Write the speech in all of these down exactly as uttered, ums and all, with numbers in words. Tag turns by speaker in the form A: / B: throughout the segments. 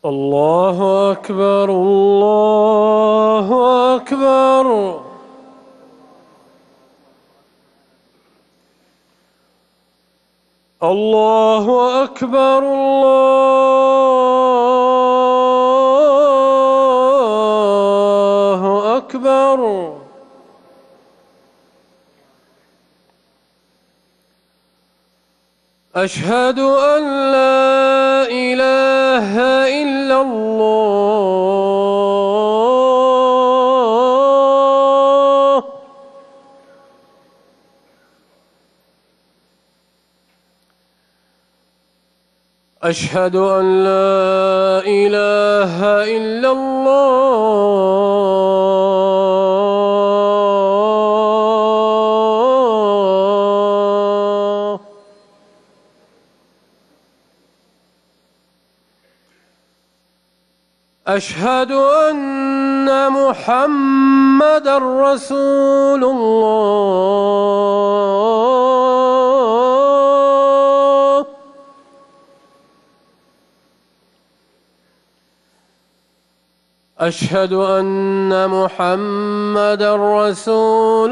A: الله أكبر الله أكبر الله أكبر الله أكبر أشهد أن لا إله إلا الله أشهد أن لا إله إلا الله أشهد أن محمدًا رسول الله أشهد أن محمدًا رسول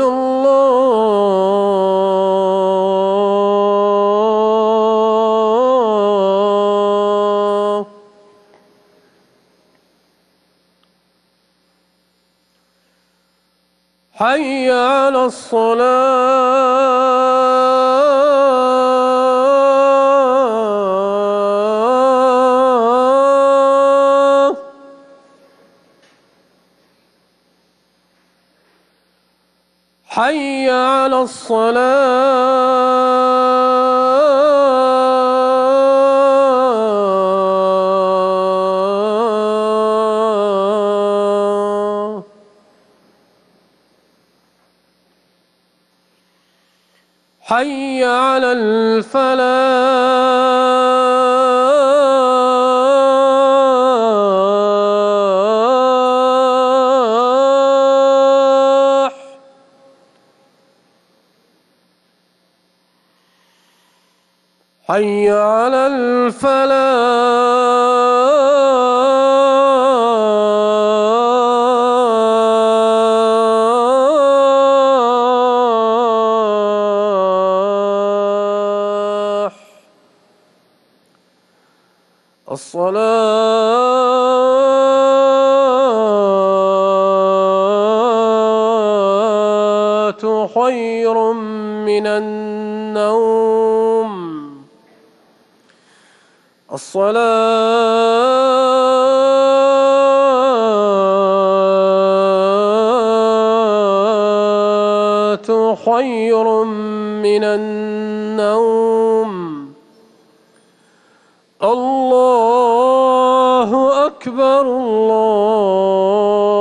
A: الله حي على الصلاة حي على الصلاة حي على الفلاح حي على الفلاح الصلاة خير من النوم الصلاة خير من النوم الله أكبر الله